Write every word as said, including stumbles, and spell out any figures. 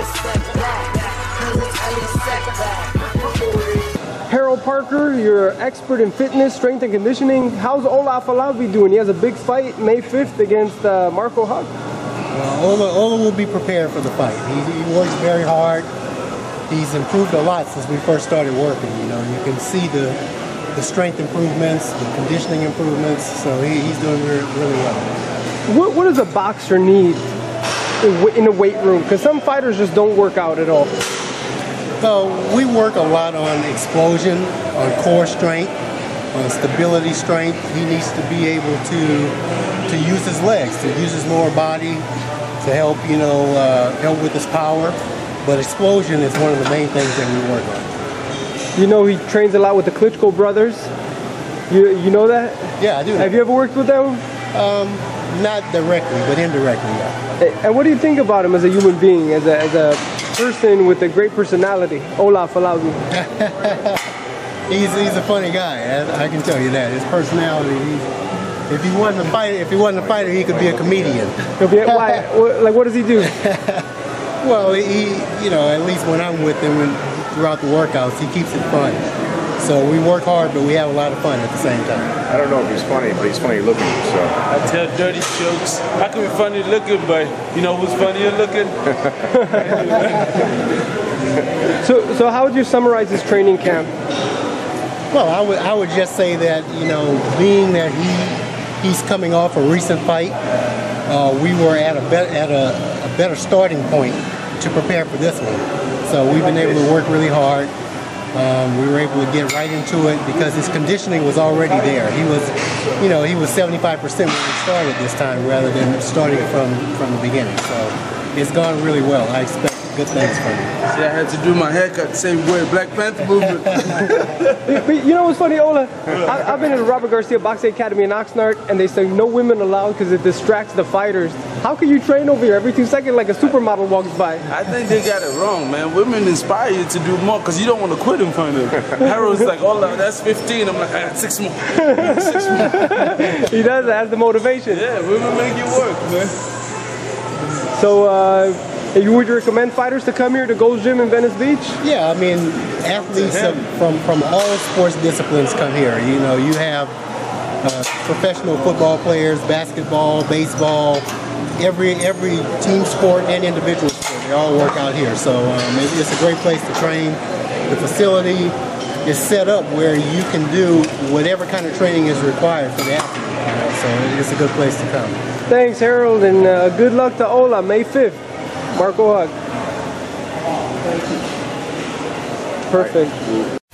Harold Parker, you're an expert in fitness, strength, and conditioning. How's Ola Afolabi doing? He has a big fight May fifth against uh, Marco Huck. Well, Ola, Ola will be prepared for the fight. He, he works very hard. He's improved a lot since we first started working. You know, you can see the the strength improvements, the conditioning improvements. So he, he's doing really, really well. What, what does a boxer need in the weight room? Because some fighters just don't work out at all. So we work a lot on explosion, on core strength, on stability strength. He needs to be able to to use his legs, to use his lower body, to help, you know, uh, help with his power. But explosion is one of the main things that we work on. You know he trains a lot with the Klitschko brothers. You you know that? Yeah, I do. Have you ever worked with them? Um, not directly, but indirectly, yeah. And what do you think about him as a human being, as a, as a person with a great personality, Ola Afolabi? he's he's a funny guy. I, I can tell you that. His personality. He's, if he wasn't a fighter, if he wasn't a fighter, he could be a comedian. He'll be, why? Like, what does he do? Well, he, you know, at least when I'm with him and throughout the workouts, he keeps it fun. So we work hard, but we have a lot of fun at the same time. I don't know if he's funny, but he's funny looking. So I tell dirty jokes. I can be funny looking, but you know who's funnier looking? so, so how would you summarize his training camp? Well, I would, I would just say that, you know, being that he he's coming off a recent fight, uh, we were at a bet at a, a better starting point to prepare for this one. So we've been able to work really hard. Um, we were able to get right into it because his conditioning was already there. He was, you know, he was seventy-five percent when we started this time rather than starting from, from the beginning. So it's gone really well. I expect good things from him. See, I had to do my haircut the same way, Black Panther movement. But you know what's funny, Ola? I, I've been in the Robert Garcia Boxing Academy in Oxnard, and they say no women allowed because it distracts the fighters. How can you train over here every two seconds like a supermodel walks by? I think they got it wrong, man. Women inspire you to do more because you don't want to quit in front of them. Harold's like, oh, that's fifteen. I'm like, I got six more. six more. He does, that's the motivation. Yeah, women make you work, man. So, uh, would you recommend fighters to come here to Gold's Gym in Venice Beach? Yeah, I mean, athletes from, from all sports disciplines come here. You know, you have uh, professional football players, basketball, baseball, every every team sport and individual sport. They all work out here. So um, it, it's a great place to train. The facility is set up where you can do whatever kind of training is required for the athlete. You know, so it's a good place to come. Thanks, Harold, and uh, good luck to Ola May fifth. Marco Huck. Perfect.